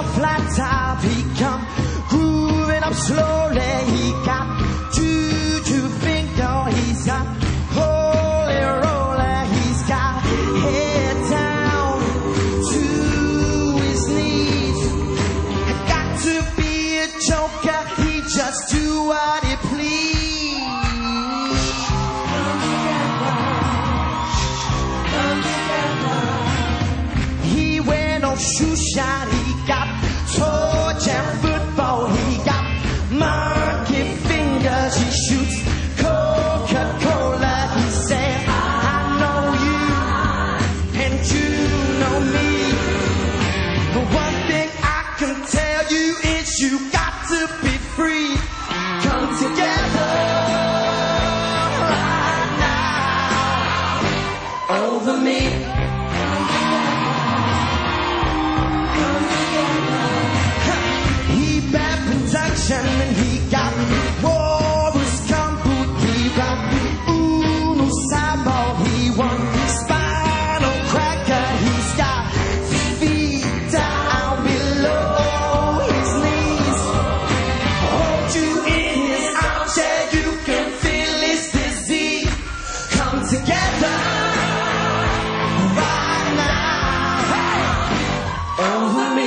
a flat top, he come grooving up slowly. He got two finger, he's got holy roller, he's got head down to his knees. Got to be a joker, he just do what he please. He wear no shoe shine, he got torch and football, he got monkey fingers, he shoots Coca-Cola. He said, I know you and you know me, but one thing I can tell you is you got to be free. Come together right now over me. He bad production and he got Warriors Kung Fu. He got Uno Sabo. He won Spinal Cracker. He's got feet down below his knees. Hold you in his armchair, you can feel his disease. Come together right now over me.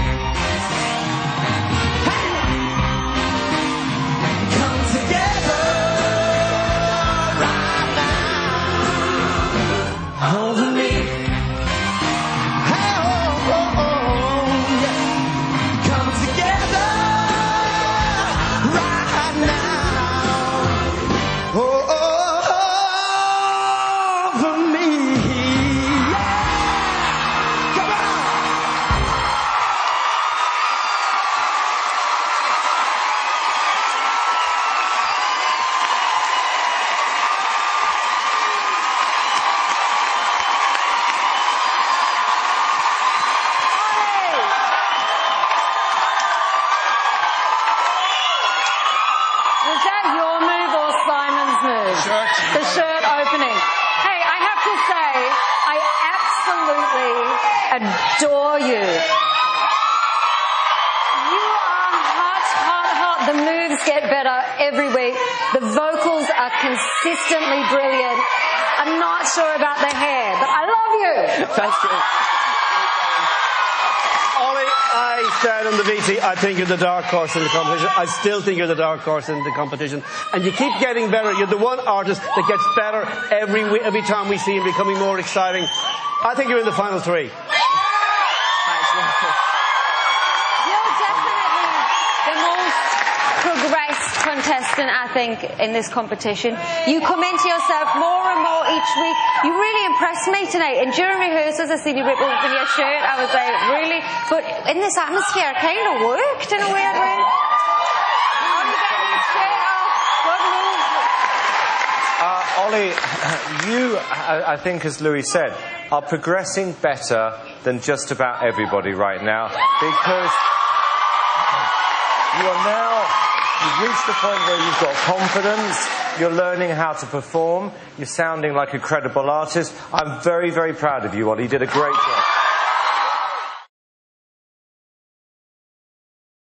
Come together right now over me. Hey, oh, oh, oh, yeah. Come together right now. Oh, oh, over me. Yeah. Come on. Was that your move or Simon's move? The shirt opening. Hey, I have to say, I absolutely adore you. You are hot, hot, hot. The moves get better every week. The vocals are consistently brilliant. I'm not sure about the hair, but I love you. Thank you. Olly, I stand on the VT. I think you're the dark horse in the competition. I still think you're the dark horse in the competition. And you keep getting better. You're the one artist that gets better every time we see him becoming more exciting. I think you're in the final three. You're definitely the most progressed contestant, I think, in this competition. You come into yourself more and more each week. You really impressed me tonight. And during rehearsals, I seen you rip open your shirt. I was like, really? But in this atmosphere, it kind of worked in a weird way. How are you getting your shirt off? What move? Olly, you, I think, as Louis said, are progressing better than just about everybody right now, because you are now, you've reached the point where you've got confidence, you're learning how to perform, you're sounding like a credible artist. I'm very, very proud of you, Olly. You did a great job.